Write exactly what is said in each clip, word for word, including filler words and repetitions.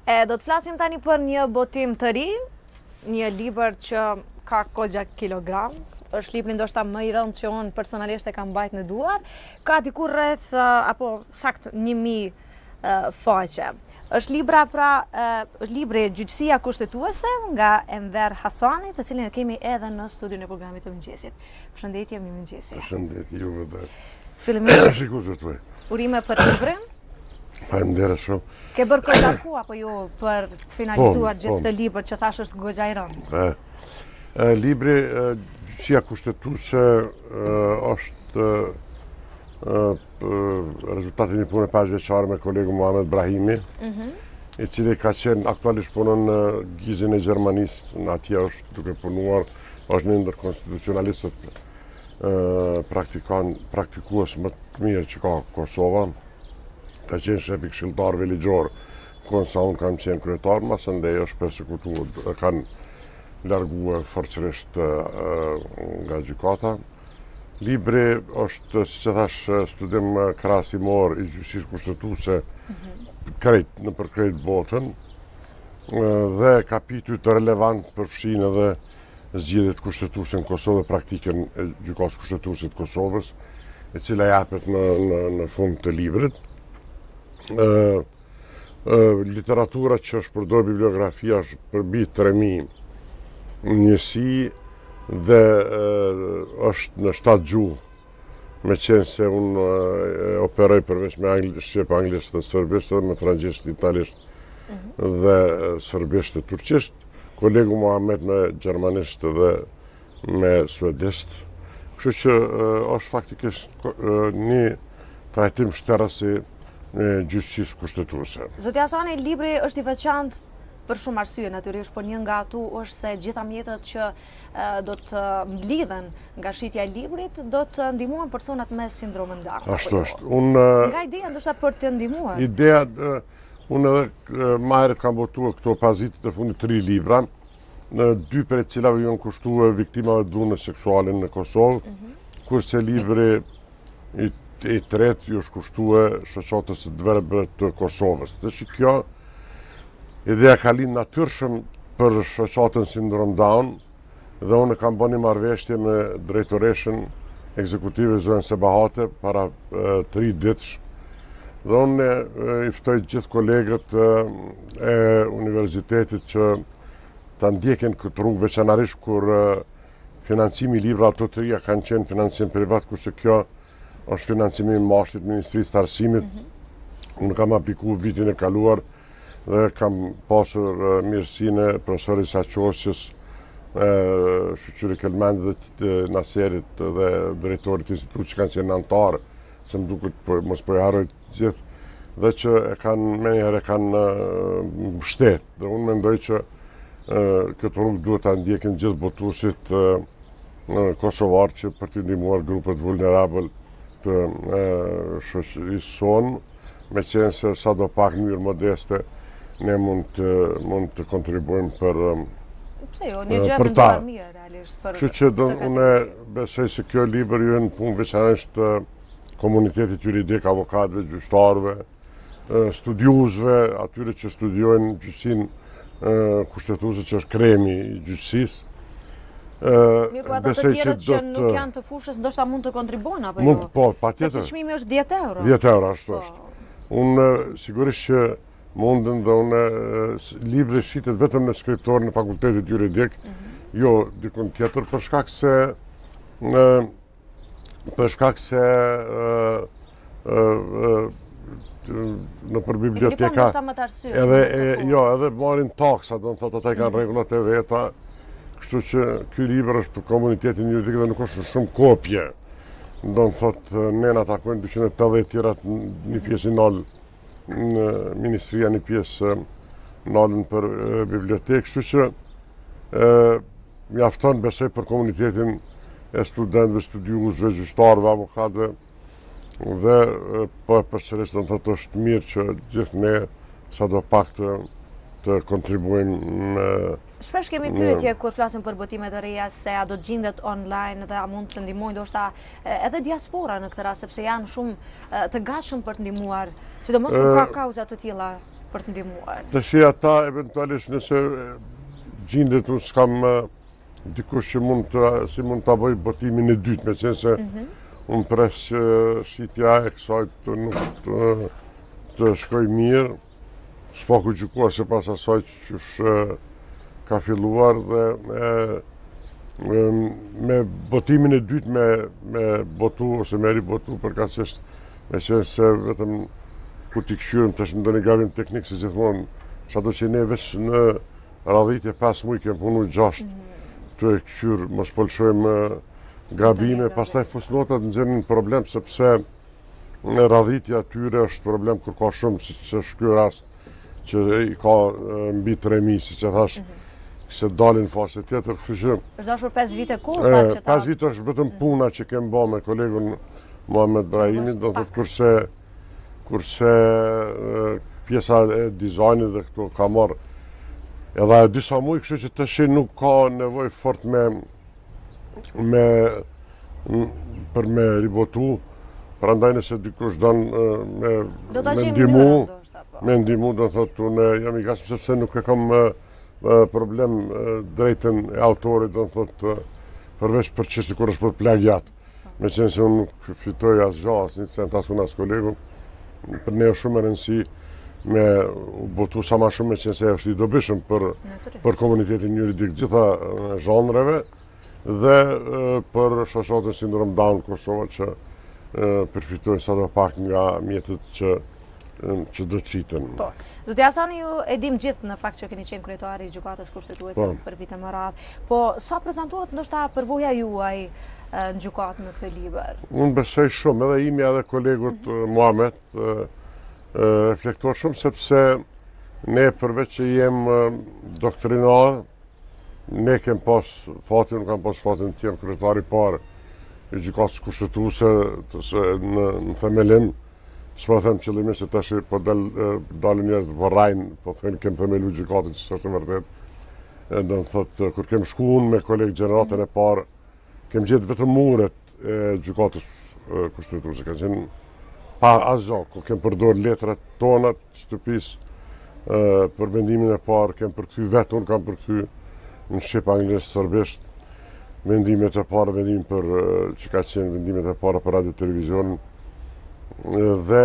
E, do të flasim tani për një botim të ri, një libër që ka kogja kilogram, është libri ndoshta më i rëndë që unë personalisht e kam mbajt në duar, ka dikur rreth, apo sakt një mijë faqe. Është libra pra, është libri Gjyqësia Kushtetuese nga Enver Hasani, të cilin e kemi edhe në studion e programit të mëngjesit. Përshëndetje, mi mëngjesi. Përshëndetje, juve dhe. Fillimisht. Shikues të tuaj. Urime për librin. Faleminderit shumë. Ke bërë kohë apo jo për të finalizuar gjithë këtë libër që thash është goxha i rëndë? Libri Gjyqësia Kushtetuese është rezultati një pune pesëvjeçare me kolegu Muhamet Brahimi, i cili ka qenë aktualisht punon në gizin e Gjermanisë, në atje është duke punuar, është një ndër konstitucionalistët praktikues më të mirë që ka Kosova, ka qenë shef i këshilltarëve ligjor, kur sa unë kam qenë kryetar, mas ndej është persekutuar, kanë larguar forcërisht nga gjykata. Libri është, siç e thash, studim krahasimor i gjyqësisë kushtetuese krejt në përkrejt botën, dhe kapitujt të relevant përfshin edhe zgjedhjet kushtetuese në Kosovë dhe praktikën e gjykatës kushtetuese të Kosovës, e cila japet në, në, në fund të librit. Uh, uh, literatura që është përdor bibliografia është përbi tre mijë njësi dhe uh, është në shtatë gjuhë, me qenë se unë uh, operoj përveç me angli, shqip, anglisht dhe sërbisht, dhe me franglisht, italisht mm-hmm. dhe uh, sërbisht dhe turqisht, kolegu Muhamet me gjermanisht dhe me suedisht. Kështu që uh, është faktikisht uh, një trajtim shterësi në gjyqësisë kushtetuese. Zoti Hasani, libri është i veçantë për shumë arsye, natyrisht, por një nga ato është se gjitha mjetet që uh, do të mblidhen nga shitja e librit do të ndihmojnë personat me sindromën Down. Ashtu është. Unë nga ideja ndoshta për të ndihmuar. Ideja uh, unë edhe më herët kam botuar këto pazitit të fundit tri libra, në dy prej cilave janë kushtuar viktimave të dhunës seksuale në Kosovë, mm-hmm. kurse libri i i tretë ju është kushtue shoqatës së dverbe të Kosovës. Dhe që kjo ideja ka lind natyrshëm për shoqatën sindrom Down, dhe unë kam bënë një marrëveshje me drejtoreshën ekzekutive Zoën Sebahate para e, tri ditësh. Dhe unë e, i ftoj gjithë kolegët e, e universitetit që ta ndjekin këtë rrugë, veçanërisht kur e, financimi i librave të të reja kanë qenë financim privat, kurse kjo është financimi i mashtit Ministrisë të Arsimit. Mm-hmm. Unë kam aplikuar vitin e kaluar dhe kam pasur uh, mirësinë e profesorit Saqosjes, uh, shoqëri Kelmend dhe Naserit dhe drejtorit të institutit që kanë qenë antarë, se më duket po, mos po e harroj gjithë, dhe që e kanë menjëherë e kanë uh, mbështet. Dhe unë mendoj që uh, këtë rrugë duhet ta ndjekin gjithë botuesit uh, uh, kosovar që për të ndihmuar grupet vulnerabël të shoqërisë sonë, me qenë se sa do pak në mënyrë modeste ne mund të, mund të kontribuojmë për, Pse jo, një gjë më duar mirë realisht për Kështu që do, unë besoj se kjo libër ju në punë veçanërisht komunitetit juridik, avokatëve, gjyqtarëve, studiuesve, atyre që studiojnë gjyqësinë kushtetuese që është kremi i gjyqësisë. Mirë, po ata të tjerët që nuk janë të fushës ndoshta mund të kontribuojnë apo jo? Mund, po, patjetër. Sepse çmimi është dhjetë euro. dhjetë euro, ashtu është. Unë sigurisht që mundën dhe unë libri shitet vetëm në skriptor në fakultetit juridik, jo dikun tjetër, për shkak se për shkak se në për biblioteka edhe jo, edhe marrin taksa, do të thotë ata kanë rregullat e veta. Kështu që ky libër është për komunitetin juridik dhe nuk është shumë kopje. Do të thotë ne na takojnë dyqind e tetëdhjetë tjera një pjesë nal në ministria, një pjesë nalën për e, bibliotekë, kështu që e, mjafton besoj për komunitetin e studentëve, studiuesve, gjyqtarëve, avokatëve dhe po përsëris do të thotë është mirë që gjithë ne sadopak të të kontribuojmë në Shpesh kemi pyetje kur flasim për botimet e reja se a do të gjendet online dhe a mund të ndihmojnë ndoshta edhe diaspora në këtë rast, sepse janë shumë të gatshëm për të ndihmuar, sidomos kur ka kauza të tilla. për të ndihmuar? Të shi ata eventualisht nëse gjindet unë s'kam dikush që mund të, si mund të bëj botimin e dytë, me qenë se unë pres që shqitja e kësaj të nuk të, të shkoj mirë, s'po ku gjykuar se pas asaj që sh ka filluar dhe e, me botimin e dytë me, me botu ose me ribotu për ka qështë me qenë se vetëm ku t'i këshyrëm të është ndonjë gabim teknik se gjithmonë sa do që ne veç në radhitje pas muj kem punu gjasht të e këshyrë mos pëlshojmë gabime, pastaj fusnotat në gjenin problem sepse në radhitja tyre është problem kur ka shumë si që është ky rast që i ka mbi tre mijë si që thash se dalin fase tjetër, kështu që është dashur pesë vite kohë fat që ta pesë vite është vetëm puna që kem bë me kolegun Muhamet Brahimi, do të thotë kurse kurse pjesa e dizajnit dhe këto ka marrë edhe disa muj, kështu që tash nuk ka nevojë fort me me për me ribotu, prandaj nëse dikush don me me ndihmu, me ndihmu do thotë unë jam i gatshëm sepse nuk e kam problem drejtën e autorit, do thotë përveç për çështje kur është për plagiat. Me qenë se unë nuk fitoj as gjë, as një cent as unë as kolegu, për ne është shumë e rëndësi me u botu sa ma shumë me qenë se është i dobishëm për, për komunitetin juridik gjitha zhanreve dhe për shoqatën sindrom Down Kosova që përfitojnë sa do pak nga mjetet që që do të citën. Po. Zoti Hasani, ju e dim gjithë në fakt që keni qenë kryetari i gjykatës kushtetuese për vite më radh. Po sa prezantohet ndoshta përvoja juaj në gjykatë me këtë libër? Unë besoj shumë, edhe imi edhe kolegut Muhamet reflektuar shumë sepse ne përveç që jem doktrinar, ne kem pas fatin, unë kam pas fatin të jem kryetari parë i gjykatës kushtetuese në, në themelim. S'po them qëllimisht se tash po dal dalin njerëz po rrajnë, po thënë kem themelu gjykatën që është e vërtet. Do të thotë kur kem shkuar me kolegë gjeneratën e parë, kem gjetë vetëm muret e gjykatës kushtetuese, kanë qenë pa asgjë, ku kem përdor letrat tona të shtëpisë për vendimin e parë, kem përkthy vetë, unë kam përkthy në shqip, anglisht, serbisht, vendimet e para, vendimin për që ka qenë vendimet e para për radio televizionin dhe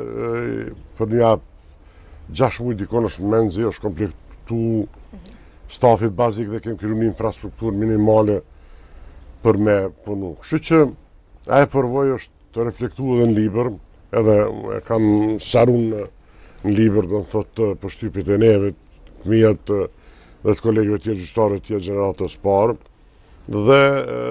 për një gjashtë muj dikon është menzi, është komplektu stafit bazik dhe kem kriju një infrastrukturë minimale për me punu. Kështu që aje përvoj është të reflektu edhe në libër, edhe e kam sharun në libër, do në thotë përshtypit e neve, të mijat dhe të kolegëve tjerë gjyqtarë tjerë gjeneratës parë, dhe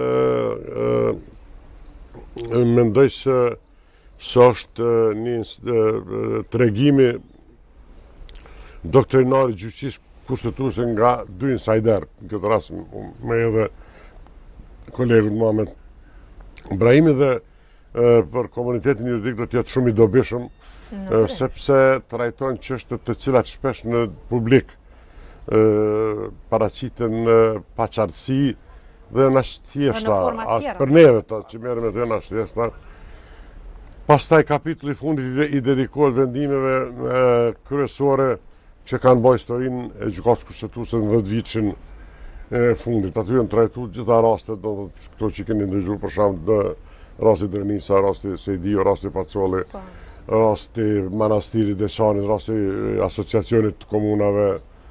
mendoj se së është një tregimi doktrinar i gjyqësisë kushtetuese nga dy insajder, në këtë rast me edhe kolegun Muhamet Brahimi dhe për komunitetin juridik do të jetë shumë i dobishëm, sepse trajtojnë çështje të cilat shpesh në publik paraqiten pa qartësi dhe në shtjeshta, për neve ta që merrem me të në shtjeshta. Pastaj kapitulli fundit i dedikohet vendimeve kryesore që kanë bërë historinë e gjykatës kushtetuese në dhjetë vitin e fundit. Aty janë trajtuar gjitha rastet, do të këto që keni ndëgjuar për shembull rasti Drenisa, rasti Sejdio, rasti Pacolli, rasti Manastiri Deçanit, rasti asociacionit të komunave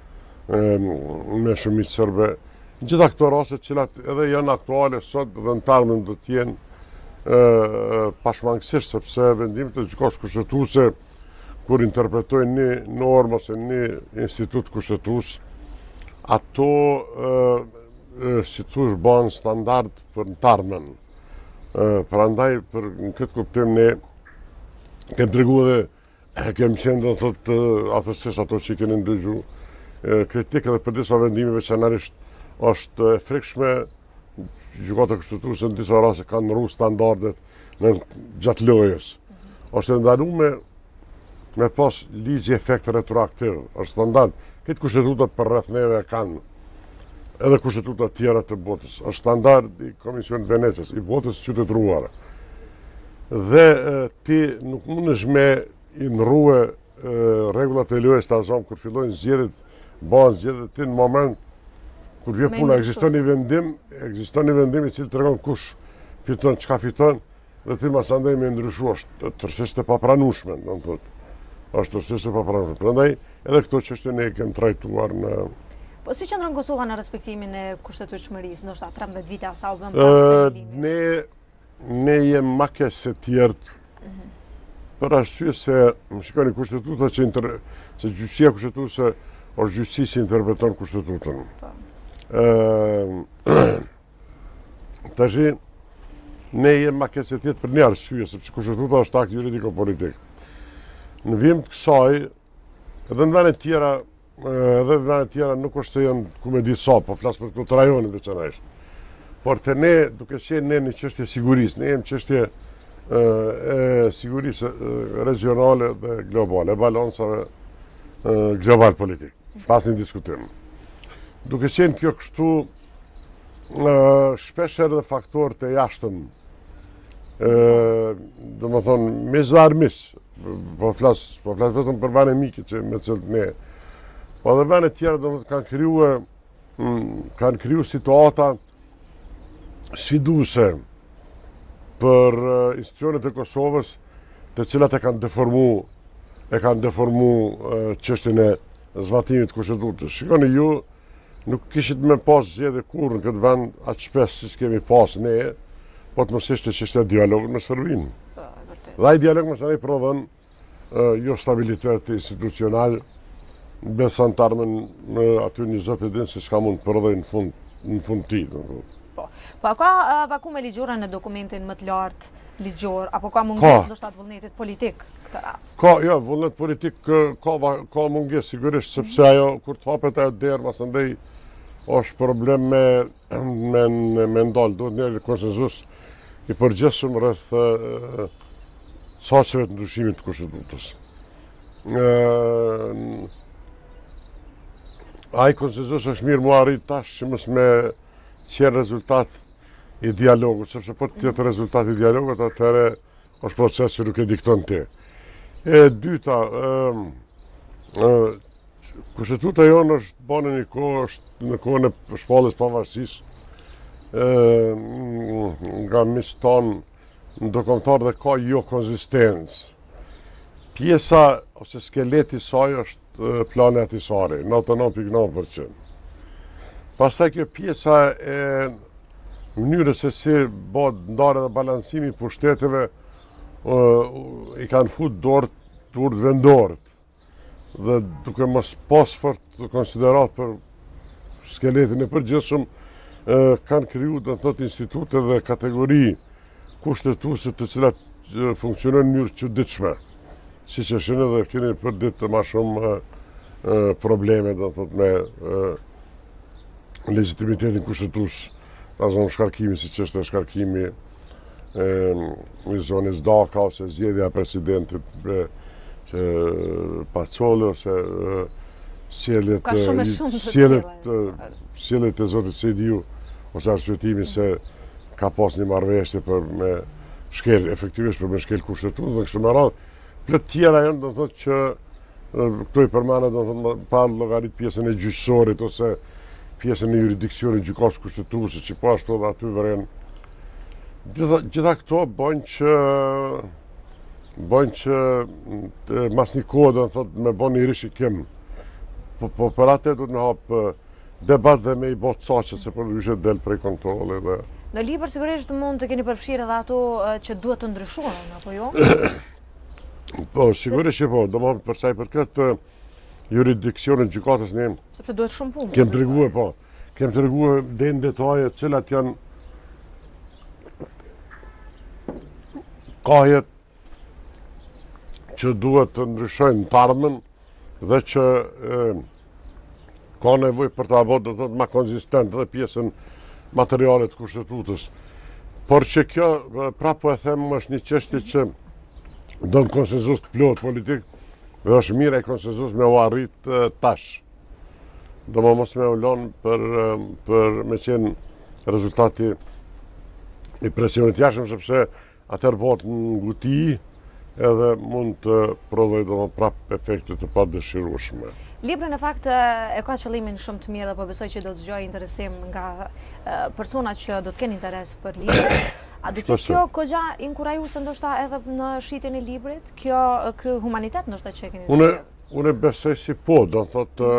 me shumicë serbe. Gjitha këto raste që cilat edhe janë aktuale sot dhe në tarmën do të jenë pashmangësisht, sepse vendimet e gjykatës kushtetuese kur interpretojnë një normë ose një institut kushtetues, ato si thush bën standard për në tarmën. Prandaj për në këtë kuptim ne kem tregu dhe kem qenë do thotë afërsisht ato që keni ndëgjuar kritikë edhe për disa vendime veçanërisht është e frikshme. Gjykata kushtetuese në disa raste kanë rru standardet në gjatë lojës. Është ndaluar me pas ligj efekt retroaktiv, është standard. Këtë kushtetutat për rreth neve kanë, edhe kushtetutat tjera të botës. Është standard i Komisionit Venecës, i botës qytetëruar. Dhe ti nuk mundesh me i ndrrue rregullat e lojës të azam, kur fillojnë zgjedhjet, bëhen zgjedhjet ti në moment kur vjen puna, ekziston një vendim, ekziston një vendim i cili tregon kush fiton, çka fiton, dhe ti mas andaj me ndryshu është tërësisht e papranueshme, do të thotë. Është tërësisht e papranueshme. Prandaj edhe këto çështje ne kemi trajtuar në. Po si qëndron Kosova në respektimin e kushtetueshmërisë, ndoshta trembëdhjetë vite sa u bën pas vendilimit? Ne ne jemi më keq se të tjerët. Për arsye se më shikoni kushtetuta që inter, se gjyqësia kushtetuese është gjyqësi që interpreton kushtetutën. Ë tash ne jemi më keq se të tjerët për një arsye, sepse kushtetuta është akt juridiko-politik. Në vim të kësaj, edhe në vende tjera, edhe në vende tjera nuk është se janë ku me ditë sa, po flas për këto të rajonit veçanërisht. Por të ne, duke qenë ne një çështje sigurisë, ne jemi çështje e sigurisë regionale dhe globale, balancave global politik, pas një diskutim. Duke qenë kjo kështu, shpesh edhe faktorë të jashtëm, do më thonë, me zarmis, po flas, po flas vetëm për vane mike që me cilët ne, po dhe vane tjera do më të kanë kriju, kanë kriju situata sfiduese për institucionet e Kosovës, të cilat e kanë deformu, e kanë deformu çështjen e zbatimit të kushtetutës. Shikoni ju, nuk kishit me pas zgjedhje kurrë në këtë vend aq shpesh siç kemi pas ne, po të mos ishte çështja e dialogut me Serbinë. Dhe ai dialog mos ai prodhon jo stabilitet institucional, besantarmën në aty një zot e din se çka mund të prodhoj në fund në fund ti. Po, po ka vakume ligjore në dokumentin më të lartë ligjor, apo ka mungesë ndoshta të vullnetit politik këtë rast? Ka, jo, vullnet politik ka ka mungesë sigurisht, sepse ajo kur të hapet ajo derë mas andaj është problem me me me ndal, duhet një konsenzus i përgjithshëm rreth çështjeve të ndryshimit të kushtetutës. Ai konsenzus është mirë mu arrit tash që mos me qenë rezultat i dialogut, sepse po të jetë rezultat i dialogut, atëherë është proces që nuk e dikton ti. E dyta, kushtetuta jonë është bane një kohë, është në kohën e shpalljes pavarësisë, nga miqtë tanë ndërkombëtar dhe ka jo konzistencë. Pjesa ose skeleti i saj është plani atisari, nëntëdhjetë e nëntë pikë nëntë përqind. Pastaj kjo pjesa e mënyrës se si bëhet ndarja dhe balancimi i pushteteve i kanë fut dorë të vendorët dhe duke mos pas fort konsiderat për skeletin e përgjithshëm kanë kriju do të thotë institute dhe kategori kushtetuese të cilat funksionojnë në mënyrë çuditshme. Siç e shihni edhe keni për ditë më shumë probleme do të thotë me legitimitetin kushtetues, pra zonë shkarkimi, si që është shkarkimi i zonës Daka, ose zgjedhja e presidentit Pacoli, ose sjelljet sjelljet e zotit Sejdiu, ose arsyetimi se ka pas një marrëveshje për me shkel, efektivisht për me shkel kushtetutën dhe kështu me radhë. Plot tjera janë, do të thotë që këto i përmana, do të thotë pa llogarit pjesën e gjyqësorit ose pjesën e juridiksionit gjykatës kushtetuese, që po ashtu edhe aty vren. Gjitha këto bëjnë që bëjnë që mas një kohë do të thotë me bën një rishikim. Po po për atë duhet me hap debat dhe me i bë çaqet se përndryshe del prej kontrolli dhe. Në libër sigurisht mund të keni përfshirë edhe ato që duhet të ndryshohen, apo jo? Po, sigurisht që po, domethënë për sa i përket juridiksionit gjykatës ne sepse duhet shumë punë. Kem treguar po. Kem treguar deri në detaje cilat janë kajet që duhet të ndryshojnë të ardhmen dhe që ka nevojë për ta bërë do të thotë më konzistent dhe pjesën materiale të kushtetutës. Por që kjo prapë e them është një çështje që don konsenzus të plot politik. Dhe është mirë e konsenzus me u arrit tash. Do më mos me u lonë për, për me qenë rezultati i presionit jashtëm, sepse atër bëhet në nguti edhe mund të prodhoj do më prap efekte të padëshirueshme. Libri në fakt e ka qëllimin shumë të mirë dhe po besoj që do të zgjojë interesim nga persona që do të kenë interes për librin. A do të kjo kogja inkurajuese ndoshta edhe në shitjen e librit? Kjo ky humanitet ndoshta që e keni Unë unë besoj si po, do të thotë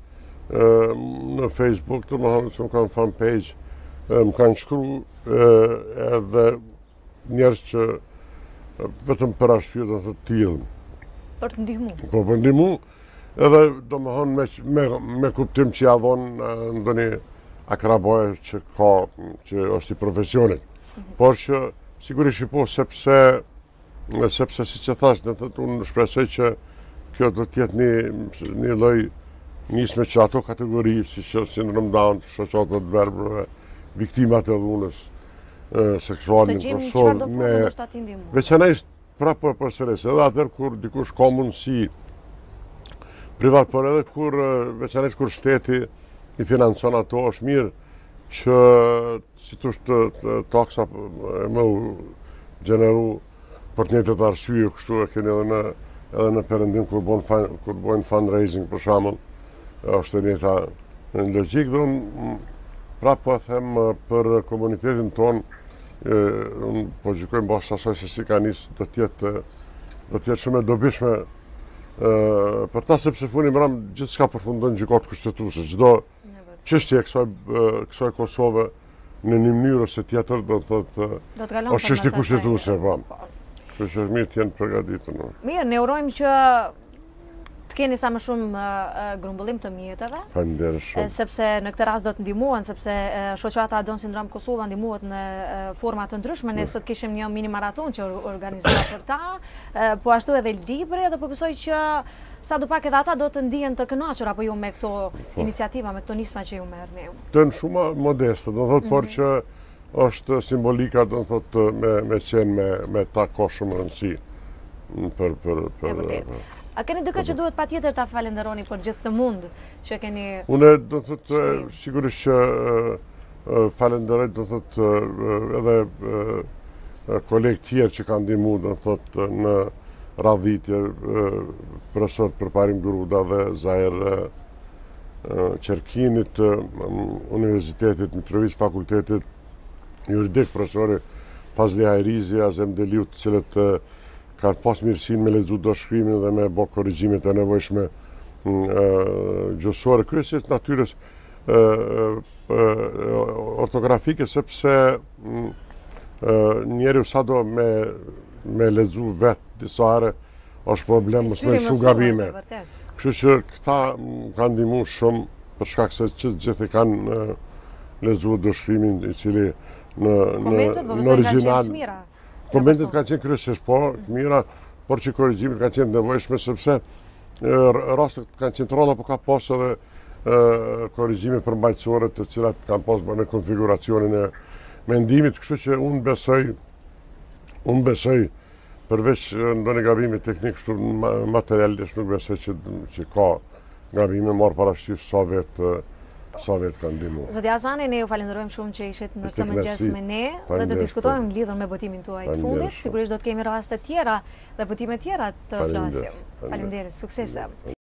në Facebook, të më thonë që më kanë fan page, më kanë shkru edhe njerëz që vetëm për arsye do të thotë tillë. Për të ndihmu. Po për ndihmu, edhe do më thonë me, me, me kuptim që ja dhonë ndonjë akraboje që ka, që është i profesionit. Por që sigurisht i po, sepse, sepse si që thash, dhe të unë shpresoj që kjo do t'jetë një, një lloj nisme që ato kategori, si që sindrom Down, shoqatat të verbërve, viktimat e dhunës seksuale në Kosovë, me veçanërisht prapë përsëris, edhe atër kur dikush ka mundësi privat, por edhe kur veçanërisht kur shteti i financon ato, është mirë që si tush të, të taksa e më gjeneru për të njëjtët arsye, kështu e keni edhe në edhe në perëndim kur bën kur bojnë fundraising për shembull, është e njëjta në logjik, dhe unë prapë po them për komunitetin ton, unë po gjykoj mbas asaj se si ka nis, do të jetë do të jetë shumë e dobishme për ta, sepse funi mram gjithçka përfundon gjykatë kushtetuese. Çdo çështje e kësaj kësaj Kosove në një mënyrë ose tjetër do të thotë është çështje kushtetuese, po. Kështu që është mirë të jenë përgatitur. Mirë, ne urojmë që të keni sa më shumë grumbullim të mjeteve. Faleminderit shumë. Sepse në këtë rast do të ndihmohen, sepse shoqata Down Syndrome Kosova ndihmohet në forma të ndryshme. Ne sot kishim një mini maraton që organizuar për ta, po ashtu edhe libri, dhe po besoj që sa do pak edhe ata do të ndihen të kënaqur apo jo me këto iniciativa, me këto nisma që ju merrni. Të në shumë modeste, do thotë, por që është simbolika, do thotë, me me qenë me me ta ka shumë rëndësi për për për. A keni duke që duhet patjetër ta falenderoni për gjithë këtë mund që keni? Unë do thotë sigurisht që falenderoj, do thotë, edhe kolegë tjerë që kanë ndihmuar, do thotë, në radhitje, profesor Përparim Gruda dhe Zair Qerkinit, Universitetit Mitrovic, Fakultetit Juridik, profesori Fazli Hajrizi, Azem Deliu, të cilët kanë pas mirësinë me lexu dashkrimin dhe me bë korrigjimet e nevojshme gjuhësore, kryesisht natyrës ortografike, sepse njeriu sado me me lexu vetë disa herë është problem, mos me shumë gabime. Kështu që këta kanë ndihmuar shumë për shkak se që gjithë kanë lexuar dashkrimin i cili në në origjinal. Komentet kanë qenë kryesisht po të mira, por që korrigjimet kanë qenë nevojshme, sepse rastet kanë qenë rrolla, por ka pas edhe korrigjime përmbajtësore të cilat kanë pas bërë në konfiguracionin e mendimit, kështu që unë besoj unë besoj përveç ndonjë gabimi teknik, kështu materialisht nuk besoj që që ka gabime, marr parasysh sa vetë sa vetë kanë ndihmuar. Zoti Hasani, ne ju falenderojmë shumë që ishit në këtë mëngjes me ne dhe të diskutojmë lidhur me botimin tuaj të fundit. Sigurisht do të kemi raste tjera dhe botime tjera të flasim. Faleminderit, suksese.